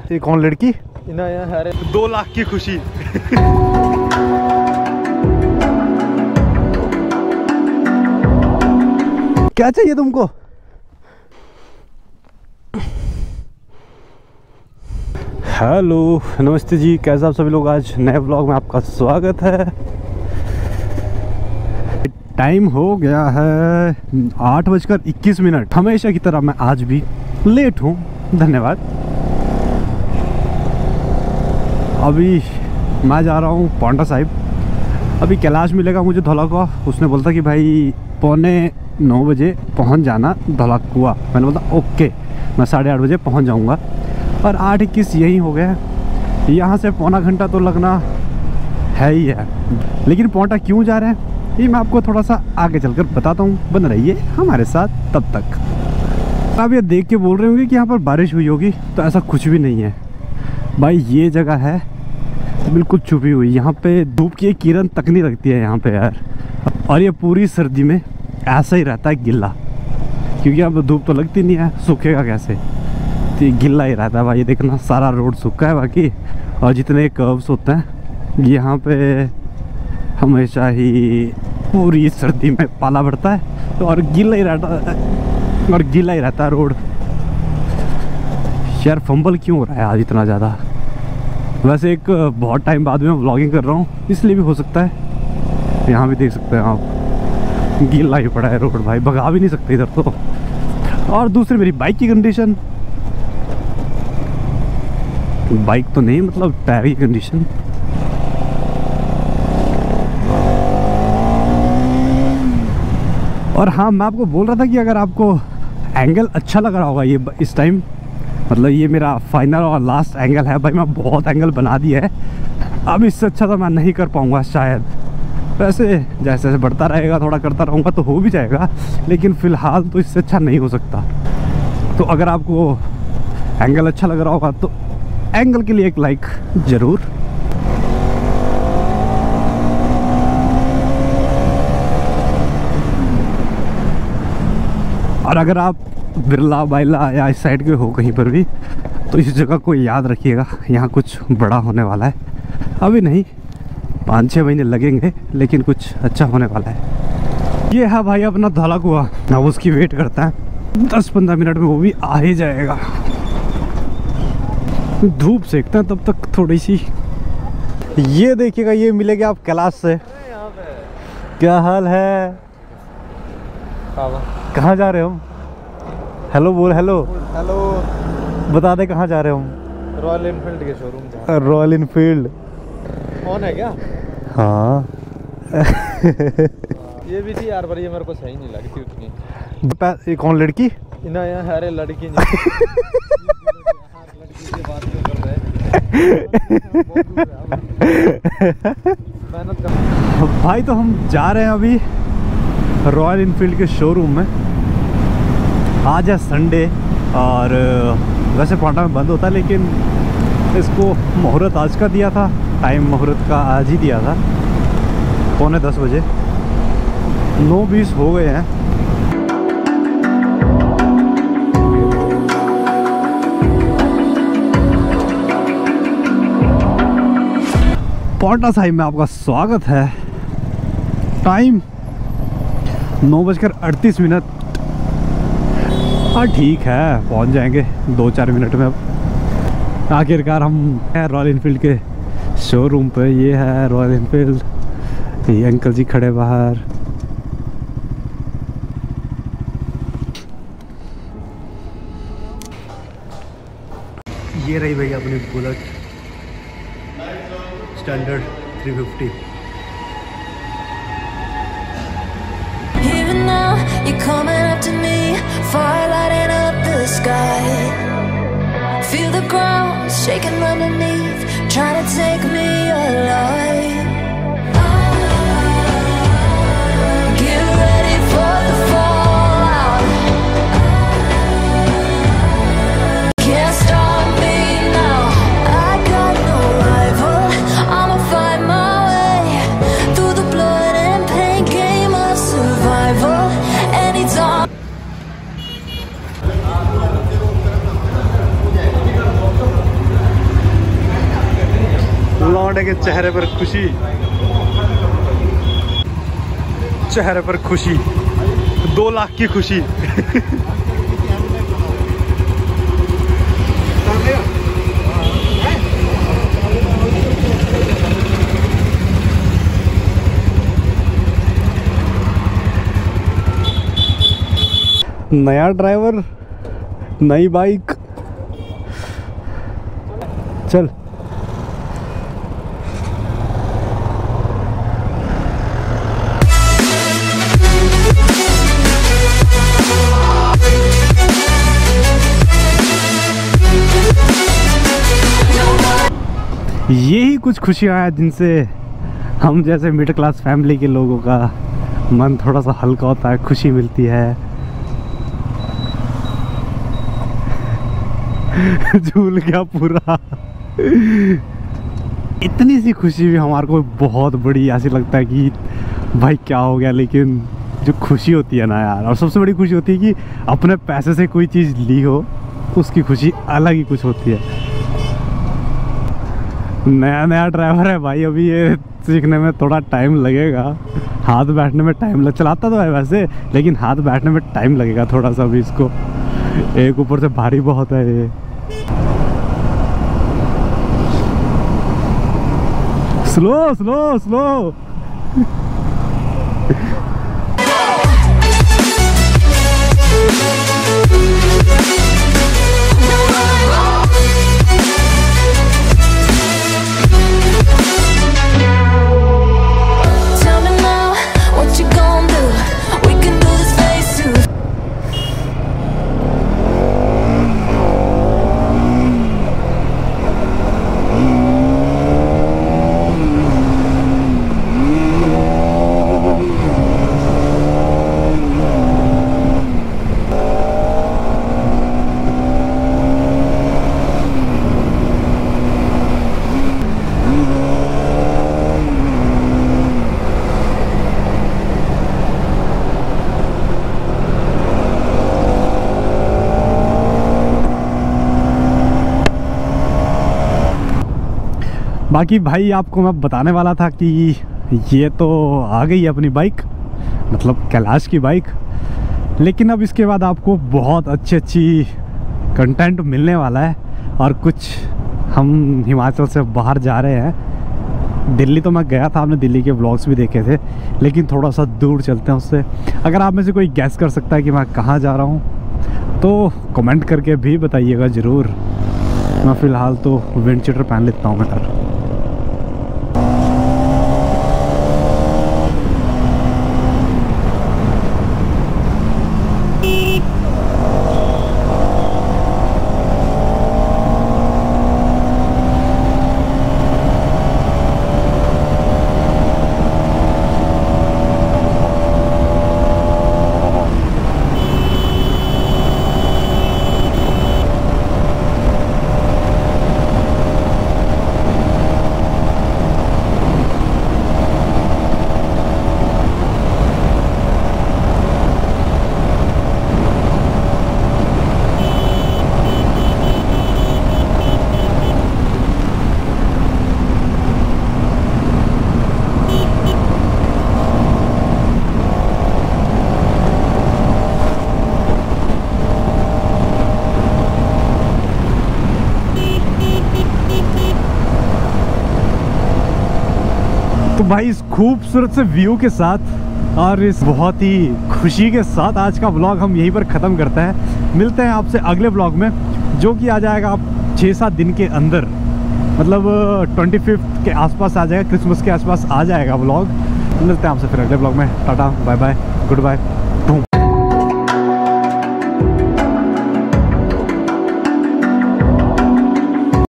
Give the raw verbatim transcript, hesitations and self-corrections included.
ये कौन लड़की? दो लाख की खुशी। क्या चाहिए तुमको? हेलो नमस्ते जी, कैसे आप सभी लोग? आज नए व्लॉग में आपका स्वागत है। टाइम हो गया है आठ बजकर इक्कीस मिनट। हमेशा की तरह मैं आज भी लेट हूँ, धन्यवाद। अभी मैं जा रहा हूँ पांडा साहिब। अभी कैलाश मिलेगा मुझे धौलाकुआ। उसने बोलता कि भाई पौने नौ बजे पहुँच जाना धौलाकुआ। मैंने बोलता ओके, मैं साढ़े आठ बजे पहुँच जाऊँगा। और आठ इक्कीस यही हो गया। यहाँ से पौना घंटा तो लगना है ही है। लेकिन पौंटा क्यों जा रहे हैं ये मैं आपको थोड़ा सा आगे चलकर बताता हूँ। बन रहिए हमारे साथ तब तक। आप ये देख के बोल रहे होंगे कि यहाँ पर बारिश हुई होगी, तो ऐसा कुछ भी नहीं है भाई। ये जगह है बिल्कुल छुपी हुई। यहाँ पे धूप की एक किरण तक नहीं लगती है यहाँ पे यार। और ये पूरी सर्दी में ऐसा ही रहता है, गिल्ला। क्योंकि यहाँ पर धूप तो लगती नहीं है, सूखेगा कैसे? तो ये गिल्ला ही रहता है भाई। ये देखना सारा रोड सूखा है बाकी। और जितने कर्व्स होते हैं यहाँ पे हमेशा ही पूरी सर्दी में पाला पड़ता है। तो और गीला ही रहता है और गीला ही रहता है रोड। यार फंबल क्यों हो रहा है आज इतना ज़्यादा? वैसे एक बहुत टाइम बाद में व्लॉगिंग कर रहा हूँ, इसलिए भी हो सकता है। यहाँ भी देख सकते हैं आप, गीला ही पड़ा है रोड भाई, भगा भी नहीं सकते इधर तो। और दूसरी मेरी बाइक की कंडीशन, बाइक तो नहीं मतलब टायर की कंडीशन। और हाँ, मैं आपको बोल रहा था कि अगर आपको एंगल अच्छा लग रहा होगा ये इस टाइम, मतलब ये मेरा फाइनल और लास्ट एंगल है भाई। मैं बहुत एंगल बना दिया है, अब इससे अच्छा तो मैं नहीं कर पाऊँगा शायद। वैसे जैसे जैसे बढ़ता रहेगा थोड़ा करता रहूँगा तो हो भी जाएगा, लेकिन फ़िलहाल तो इससे अच्छा नहीं हो सकता। तो अगर आपको एंगल अच्छा लग रहा होगा तो एंगल के लिए एक लाइक ज़रूर। और अगर आप बिरला बाइला या इस साइड के हो कहीं पर भी, तो इस जगह को याद रखिएगा, यहाँ कुछ बड़ा होने वाला है। अभी नहीं, पाँच छः महीने लगेंगे, लेकिन कुछ अच्छा होने वाला है। ये है भाई अपना धौलाकुआ। अब उसकी वेट करता है, दस पंद्रह मिनट में वो भी आ ही जाएगा। धूप सेकते हैं तब तक थोड़ी सी। ये देखिएगा, ये मिलेगा आप कैलाश से। क्या हाल है? कहाँ जा रहे हो हम? हेलो बोल। Hello hello. बता दे कहाँ जा रहे हो हम? रॉयल इनफील्ड के शोरूम जा रहे हैं। रॉयल इनफील्ड कौन है क्या? हाँ। ये भी थी यार, पर ये मेरे को सही नहीं लगती उतनी। ये कौन लड़की? ना यार, अरे लड़की नहीं। लड़की से बात क्यों कर रहे हैं? भाई तो हम जा रहे हैं अभी रॉयल इनफील्ड के शोरूम में। आज है संडे और वैसे पौंटा में बंद होता है, लेकिन इसको मुहूर्त आज का दिया था। टाइम मुहूर्त का आज ही दिया था, पौने दस बजे। नौ बीस हो गए हैं। पांडा साहिब में आपका स्वागत है। टाइम नौ बजकर अड़तीस मिनट। हाँ ठीक है, पहुंच जाएंगे दो चार मिनट में। अब आखिरकार हम हैं रॉयल इनफील्ड के शोरूम पे। ये है रॉयल इनफील्ड। ये अंकल जी खड़े बाहर। ये रही भैया अपनी Bullet standard three fifty. You're coming up to me, fire lighting up the sky. Feel the ground shaking underneath, trying to take me alive. Get ready for the fallout. Can't stop me now. I got no rival. I'ma find my way through the blood and pain game of survival. Anytime. बेटे के चेहरे पर खुशी, चेहरे पर खुशी, दो लाख की खुशी। नया ड्राइवर, नई बाइक, चल। यही कुछ खुशियाँ हैं जिनसे हम जैसे मिडिल क्लास फैमिली के लोगों का मन थोड़ा सा हल्का होता है, खुशी मिलती है। झूल गया पूरा। इतनी सी खुशी भी हमारे को बहुत बड़ी ऐसी लगता है कि भाई क्या हो गया, लेकिन जो खुशी होती है ना यार, और सबसे बड़ी खुशी होती है कि अपने पैसे से कोई चीज़ ली हो, उसकी खुशी अलग ही कुछ होती है। नया नया ड्राइवर है भाई, अभी ये सीखने में थोड़ा टाइम लगेगा, हाथ बैठने में टाइम लग, चलाता तो है वैसे, लेकिन हाथ बैठने में टाइम लगेगा थोड़ा सा भी इसको। एक ऊपर से भारी बहुत है ये। Slow slow slow. Tell me now, what you gonna do? We can do this face to face. बाकी भाई आपको मैं बताने वाला था कि ये तो आ गई अपनी बाइक, मतलब कैलाश की बाइक, लेकिन अब इसके बाद आपको बहुत अच्छी अच्छी कंटेंट मिलने वाला है। और कुछ हम हिमाचल से बाहर जा रहे हैं। दिल्ली तो मैं गया था, आपने दिल्ली के व्लॉग्स भी देखे थे, लेकिन थोड़ा सा दूर चलते हैं उससे। अगर आप में से कोई गैस कर सकता है कि मैं कहाँ जा रहा हूँ तो कमेंट करके भी बताइएगा ज़रूर। मैं फ़िलहाल तो विंड शीटर पहन लेता हूँ मैं यार। तो भाई इस खूबसूरत से व्यू के साथ और इस बहुत ही खुशी के साथ आज का व्लॉग हम यहीं पर ख़त्म करते हैं। मिलते हैं आपसे अगले व्लॉग में, जो कि आ जाएगा आप छः सात दिन के अंदर, मतलब ट्वेंटी फिफ्थ के आसपास आ जाएगा, क्रिसमस के आसपास आ जाएगा व्लॉग। मिलते हैं आपसे फिर अगले व्लॉग में। Tata bye bye, good bye.